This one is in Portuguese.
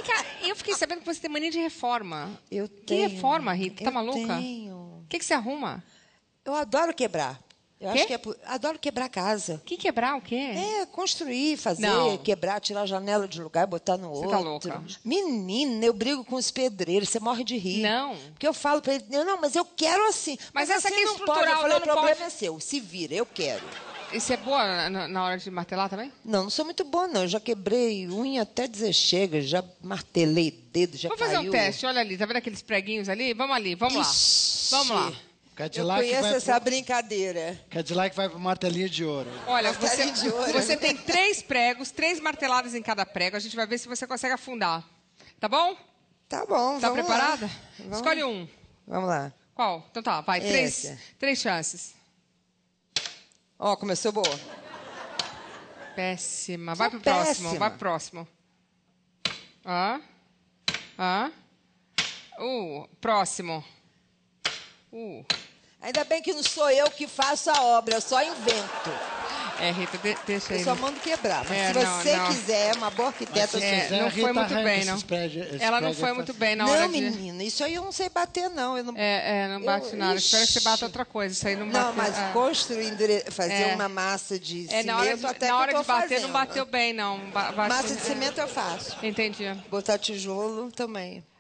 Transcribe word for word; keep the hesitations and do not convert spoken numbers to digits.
cá, eu fiquei sabendo que você tem mania de reforma. Eu Que tenho. reforma, Rita? Tá eu maluca? tenho. O que, que você arruma? Eu adoro quebrar. Eu Quê? acho que é por... Adoro quebrar casa. Que quebrar o quê? É, construir, fazer, Não. quebrar, tirar a janela de um lugar e botar no Você outro. tá louca. Menina, eu brigo com os pedreiros, você morre de rir. Não. Porque eu falo para ele, não, mas eu quero assim. Mas essa assim aqui é não estrutural, pode. Eu falei, não, o não problema pode. é seu, se vira, eu quero. E você é boa na, na hora de martelar também? Não, não sou muito boa, não. Eu já quebrei unha até dizer chega, já martelei dedo, já Vamos caiu. fazer um teste, olha ali, tá vendo aqueles preguinhos ali? Vamos ali, vamos Ixi. lá. Vamos lá. Eu Cadillac conheço vai essa pro... brincadeira. Cadillac vai pro martelinho de ouro. Olha, você, Martelinho de ouro. você tem três pregos, três marteladas em cada prego. A gente vai ver se você consegue afundar. Tá bom? Tá bom, Tá vamos preparada? lá. Vamos. Escolhe um. Vamos lá. Qual? Então tá, vai. Três, Esse. três chances. Ó, começou boa. Péssima. Vai Sou pro próximo. péssima. Vai pro próximo. Ah. Ah. Uh, próximo. Uh. Ainda bem que não sou eu que faço a obra, eu só invento. É, Rita, de, deixa aí. Eu só mando quebrar. Mas É, se não, você não. quiser, uma boa arquiteta, Mas se eu sou. quiser, É, não a foi Rita muito arranca bem, esses não. prédios- esses Ela não prédios foi pra- muito bem na hora Não, de... menina, isso aí eu não sei bater, não. Eu não... É, é, não bate Eu- nada. Espero que você bata Ixi. outra coisa. Isso aí não Não, bateu. mas é. construir, endure- fazer É. uma massa de É, cimento, na hora de, até na que hora eu tô de bater, fazendo. não bateu bem, não. Ba- bate- Massa de cimento eu faço. Entendi. Botar tijolo também.